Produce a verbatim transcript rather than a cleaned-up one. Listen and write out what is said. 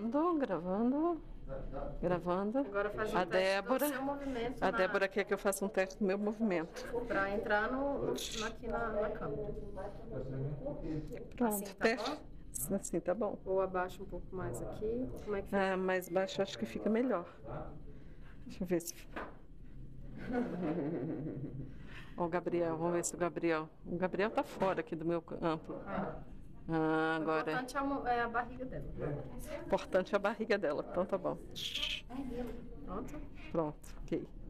Gravando, gravando, gravando. Agora faz um a teste Débora, do seu movimento. A na... Débora quer que eu faça um teste do meu movimento. Para entrar no, no, aqui na, na câmera. Pronto, Assim tá teste. bom? Assim tá bom. Ou abaixo um pouco mais aqui. Como é que fica? Ah, mais baixo acho que fica melhor. Deixa eu ver se. Ó, o Gabriel, vamos ver se o Gabriel. O Gabriel tá fora aqui do meu amplo. Ah, O agora. importante é a, é a barriga dela. O importante é a barriga dela. Então tá bom. Pronto? Pronto, ok.